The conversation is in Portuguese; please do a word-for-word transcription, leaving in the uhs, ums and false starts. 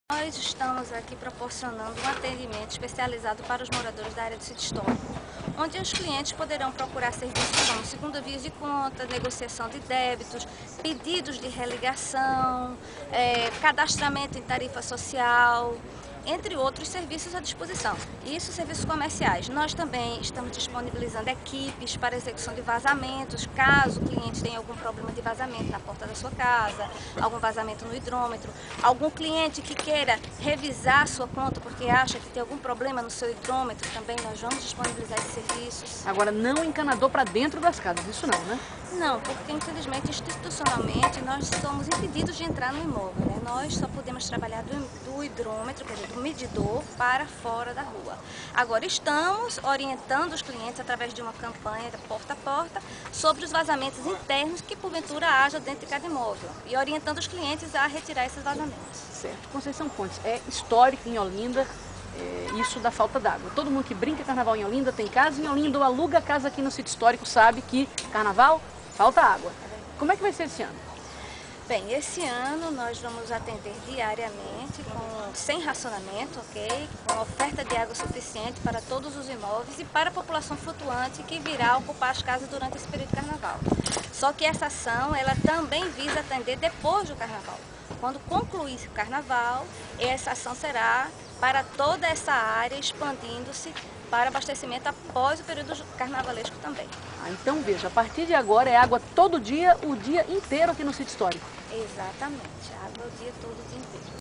Nós estamos aqui proporcionando um atendimento especializado para os moradores da área do sítio histórico, onde os clientes poderão procurar serviços como segunda via de conta, negociação de débitos, pedidos de religação, é, cadastramento em tarifa social, entre outros serviços à disposição. Isso, serviços comerciais. Nós também estamos disponibilizando equipes para execução de vazamentos, caso o cliente tenha algum problema de vazamento na porta da sua casa, algum vazamento no hidrômetro, algum cliente que queira revisar a sua conta porque acha que tem algum problema no seu hidrômetro, também nós vamos disponibilizar esses serviços. Agora, não encanador para dentro das casas, isso não, né? Não, porque infelizmente, institucionalmente, nós somos impedidos de entrar no imóvel, né? Nós só podemos trabalhar do, do hidrômetro, quer dizer, do medidor para fora da rua. Agora, estamos orientando os clientes através de uma campanha da porta a porta sobre os vazamentos internos que porventura haja dentro de cada imóvel e orientando os clientes a retirar esses vazamentos. Certo. Conceição Fontes, é histórico em Olinda, é, isso da falta d'água. Todo mundo que brinca carnaval em Olinda, tem casa em Olinda ou aluga casa aqui no sítio histórico, sabe que carnaval falta água. Como é que vai ser esse ano? Bem, esse ano nós vamos atender diariamente, com, sem racionamento, ok? Com oferta de água suficiente para todos os imóveis e para a população flutuante que virá ocupar as casas durante esse período de carnaval. Só que essa ação, ela também visa atender depois do carnaval. Quando concluir o carnaval, essa ação será para toda essa área, expandindo-se para abastecimento após o período carnavalesco também. Ah, então veja, a partir de agora é água todo dia, o dia inteiro aqui no sítio histórico. Exatamente, água o dia todo, o dia inteiro.